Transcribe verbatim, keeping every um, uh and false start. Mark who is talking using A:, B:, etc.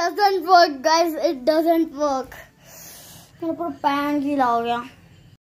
A: doesn't work, guys. It doesn't work. मेरा पूरा pan गीला हो गया.